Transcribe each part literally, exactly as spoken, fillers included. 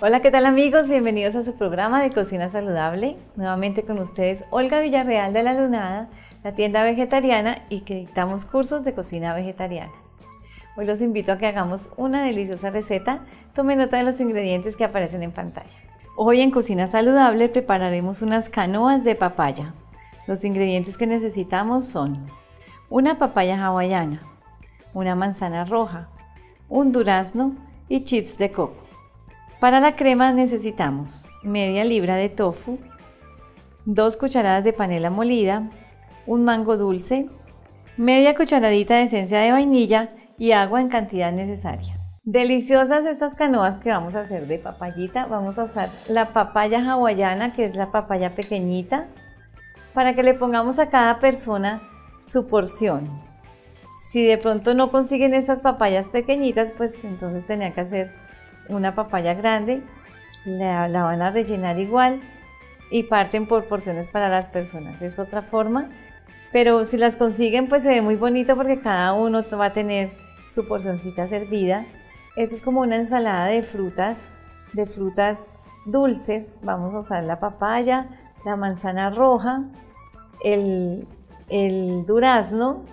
Hola, ¿qué tal amigos? Bienvenidos a su programa de Cocina Saludable. Nuevamente con ustedes Olga Villarreal de La Lunada, la tienda vegetariana y que dictamos cursos de cocina vegetariana. Hoy los invito a que hagamos una deliciosa receta. Tomen nota de los ingredientes que aparecen en pantalla. Hoy en Cocina Saludable prepararemos unas canoas de papaya. Los ingredientes que necesitamos son una papaya hawaiana, una manzana roja, un durazno y chips de coco. Para la crema necesitamos media libra de tofu, dos cucharadas de panela molida, un mango dulce, media cucharadita de esencia de vainilla y agua en cantidad necesaria. Deliciosas estas canoas que vamos a hacer de papayita. Vamos a usar la papaya hawaiana, que es la papaya pequeñita, para que le pongamos a cada persona su porción. Si de pronto no consiguen estas papayas pequeñitas, pues entonces tenía que hacer una papaya grande, la, la van a rellenar igual y parten por porciones para las personas. Es otra forma, pero si las consiguen pues se ve muy bonito porque cada uno va a tener su porcioncita servida. Esto es como una ensalada de frutas, de frutas dulces. Vamos a usar la papaya, la manzana roja, el, el durazno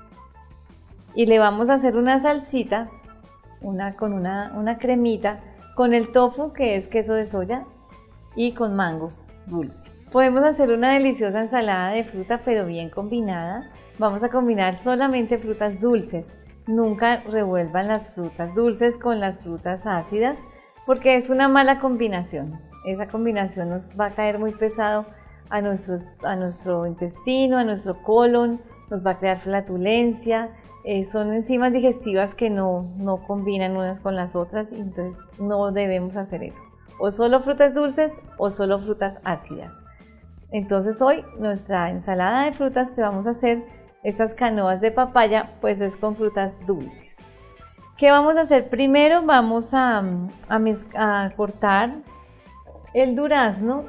y le vamos a hacer una salsita Una, con una, una cremita, con el tofu, que es queso de soya, y con mango dulce. Podemos hacer una deliciosa ensalada de fruta, pero bien combinada. Vamos a combinar solamente frutas dulces. Nunca revuelvan las frutas dulces con las frutas ácidas, porque es una mala combinación. Esa combinación nos va a caer muy pesado a, nuestros, a nuestro intestino, a nuestro colon, nos va a crear flatulencia. Eh, son enzimas digestivas que no, no combinan unas con las otras, y entonces no debemos hacer eso. O solo frutas dulces o solo frutas ácidas. Entonces hoy nuestra ensalada de frutas que vamos a hacer, estas canoas de papaya, pues es con frutas dulces. ¿Qué vamos a hacer? Primero vamos a, a, a cortar el durazno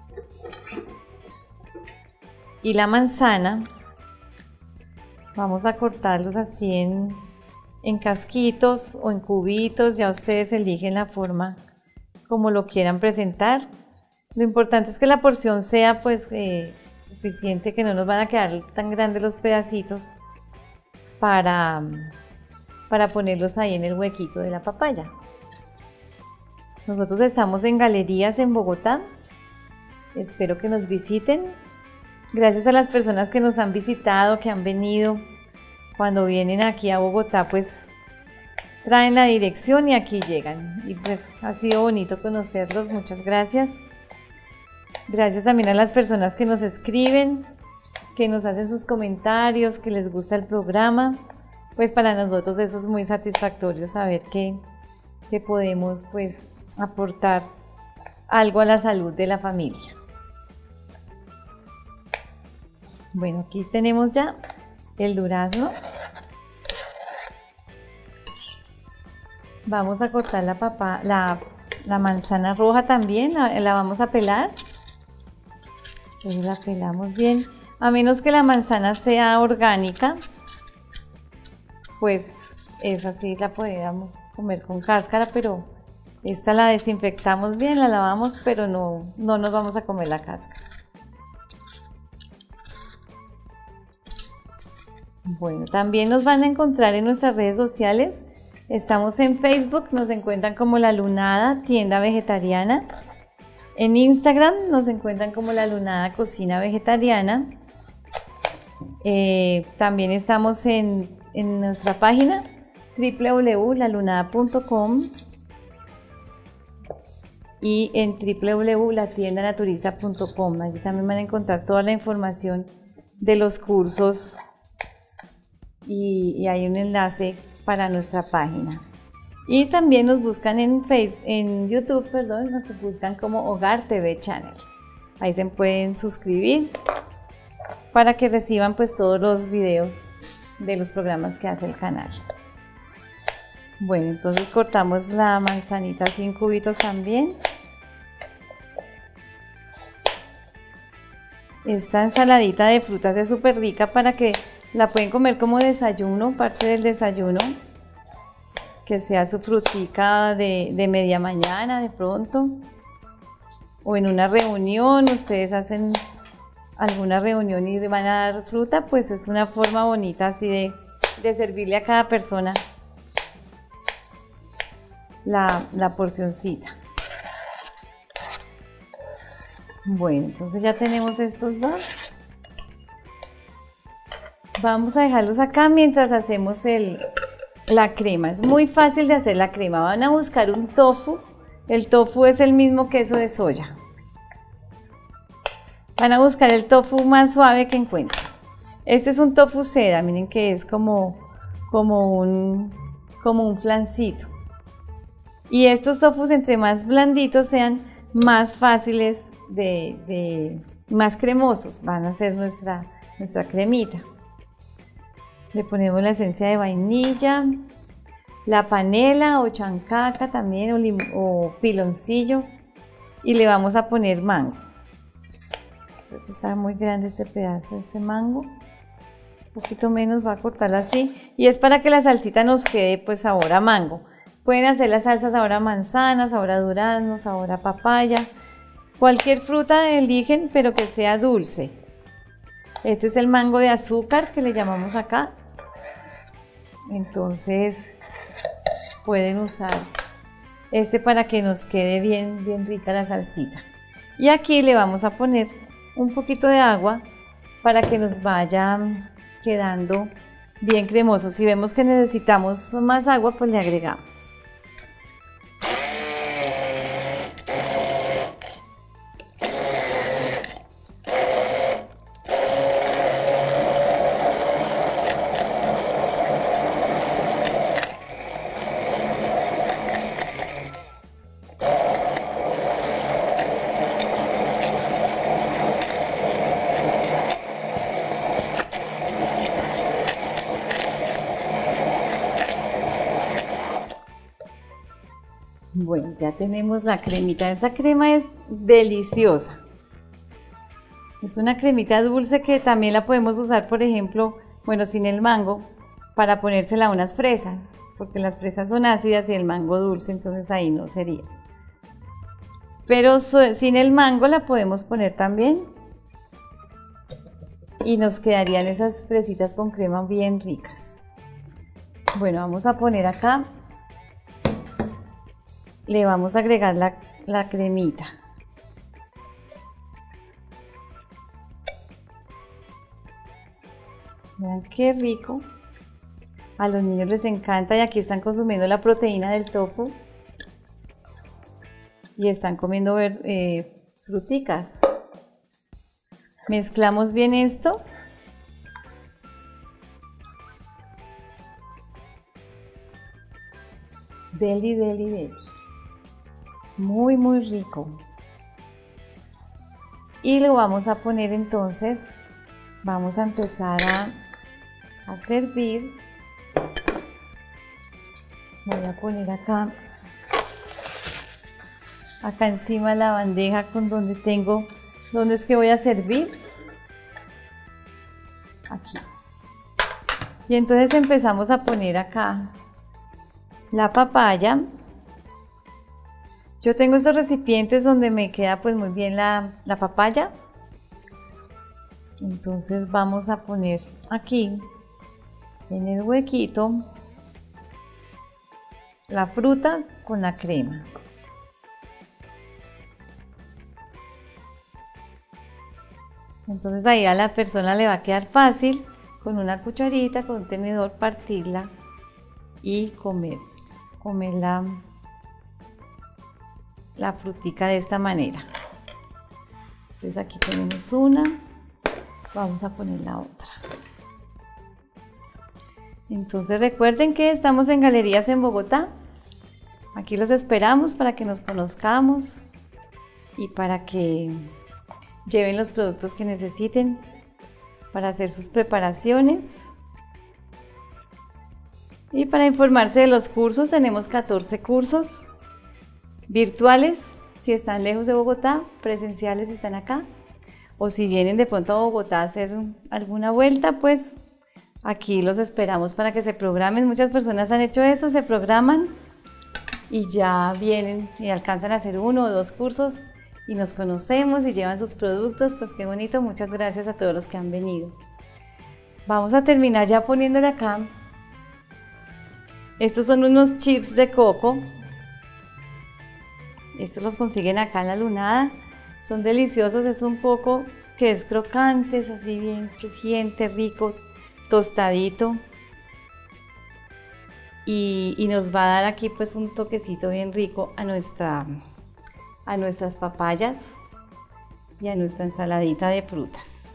y la manzana. Vamos a cortarlos así en, en casquitos o en cubitos, ya ustedes eligen la forma como lo quieran presentar. Lo importante es que la porción sea pues eh, suficiente, que no nos van a quedar tan grandes los pedacitos para, para ponerlos ahí en el huequito de la papaya. Nosotros estamos en Galerías en Bogotá, espero que nos visiten. Gracias a las personas que nos han visitado, que han venido. Cuando vienen aquí a Bogotá, pues traen la dirección y aquí llegan. Y pues ha sido bonito conocerlos, muchas gracias. Gracias también a las personas que nos escriben, que nos hacen sus comentarios, que les gusta el programa. Pues para nosotros eso es muy satisfactorio, saber que, que podemos pues aportar algo a la salud de la familia. Bueno, aquí tenemos ya el durazno. Vamos a cortar la, papa, la, la manzana roja también, la, la vamos a pelar. Entonces la pelamos bien, a menos que la manzana sea orgánica, pues esa sí la podríamos comer con cáscara, pero esta la desinfectamos bien, la lavamos, pero no, no nos vamos a comer la cáscara. Bueno, también nos van a encontrar en nuestras redes sociales. Estamos en Facebook, nos encuentran como La Lunada Tienda Vegetariana. En Instagram nos encuentran como La Lunada Cocina Vegetariana. Eh, también estamos en, en nuestra página w w w punto la lunada punto com y en w w w punto la tienda naturista punto com. Allí también van a encontrar toda la información de los cursos. Y, y hay un enlace para nuestra página. Y también nos buscan en Facebook, en YouTube, perdón, nos buscan como Hogar T V Channel. Ahí se pueden suscribir para que reciban pues todos los videos de los programas que hace el canal. Bueno, entonces cortamos la manzanita así en cubitos también. Esta ensaladita de frutas es súper rica para que la pueden comer como desayuno, parte del desayuno. que sea su frutica de, de media mañana de pronto, o en una reunión, ustedes hacen alguna reunión y van a dar fruta, pues es una forma bonita así de, de servirle a cada persona la, la porcioncita. Bueno, entonces ya tenemos estos dos. Vamos a dejarlos acá mientras hacemos el, la crema. Es muy fácil de hacer la crema. Van a buscar un tofu. El tofu es el mismo queso de soya. Van a buscar el tofu más suave que encuentren. Este es un tofu seda, miren que es como, como, un, como un flancito. Y estos tofus, entre más blanditos sean, más fáciles de, de más cremosos van a ser nuestra, nuestra cremita. Le ponemos la esencia de vainilla, la panela o chancaca también, o, lim, o piloncillo, y le vamos a poner mango. Creo que está muy grande este pedazo de este mango, un poquito menos, va a cortarlo así, y es para que la salsita nos quede pues sabor a mango. Pueden hacer la salsa sabor a manzana, sabor a durazno, sabor a papaya, cualquier fruta eligen, pero que sea dulce. Este es el mango de azúcar que le llamamos acá, entonces pueden usar este para que nos quede bien, bien rica la salsita. Y aquí le vamos a poner un poquito de agua para que nos vaya quedando bien cremoso. Si vemos que necesitamos más agua, pues le agregamos. Bueno, ya tenemos la cremita. Esa crema es deliciosa. Es una cremita dulce que también la podemos usar, por ejemplo, bueno, sin el mango, para ponérsela a unas fresas, porque las fresas son ácidas y el mango dulce, entonces ahí no sería. Pero so, sin el mango la podemos poner también y nos quedarían esas fresitas con crema bien ricas. Bueno, vamos a poner acá. Le vamos a agregar la, la cremita. Vean qué rico. A los niños les encanta y aquí están consumiendo la proteína del tofu. Y están comiendo eh, fruticas. Mezclamos bien esto. Deli, deli, deli. Muy muy rico, y lo vamos a poner entonces, vamos a empezar a, a servir. Voy a poner acá acá encima la bandeja con donde tengo, donde es que voy a servir, aquí, y entonces empezamos a poner acá la papaya. Yo tengo estos recipientes donde me queda pues muy bien la, la papaya. Entonces vamos a poner aquí en el huequito la fruta con la crema. Entonces ahí a la persona le va a quedar fácil con una cucharita, con un tenedor, partirla y comer, comer la la frutica de esta manera. Entonces aquí tenemos una, vamos a poner la otra. Entonces recuerden que estamos en Galerías en Bogotá. Aquí los esperamos para que nos conozcamos y para que lleven los productos que necesiten para hacer sus preparaciones. Y para informarse de los cursos, tenemos catorce cursos virtuales, si están lejos de Bogotá, presenciales si están acá, o si vienen de pronto a Bogotá a hacer alguna vuelta, pues Aquí los esperamos para que se programen. Muchas personas han hecho eso, se programan y ya vienen y alcanzan a hacer uno o dos cursos y nos conocemos y llevan sus productos. Pues qué bonito, muchas gracias a todos los que han venido. Vamos a terminar ya poniéndole acá. Estos son unos chips de coco. Estos los consiguen acá en La Lunada. Son deliciosos, es un coco que es crocante, es así bien crujiente, rico, tostadito. Y, y nos va a dar aquí pues un toquecito bien rico a, nuestra, a nuestras papayas y a nuestra ensaladita de frutas.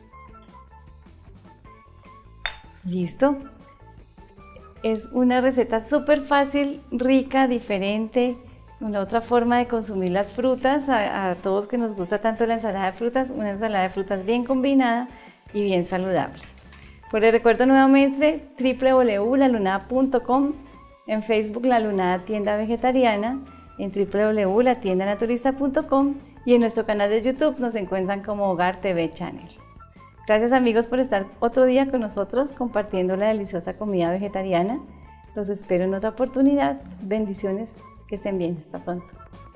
¿Listo? Es una receta súper fácil, rica, diferente. Una otra forma de consumir las frutas, a, a todos que nos gusta tanto la ensalada de frutas, una ensalada de frutas bien combinada y bien saludable. Pues les recuerdo nuevamente w w w punto la lunada punto com, en Facebook La Lunada Tienda Vegetariana, en w w w punto la tienda naturista punto com y en nuestro canal de YouTube nos encuentran como Hogar T V Channel. Gracias amigos por estar otro día con nosotros compartiendo la deliciosa comida vegetariana. Los espero en otra oportunidad. Bendiciones. Que estén bien. Hasta pronto.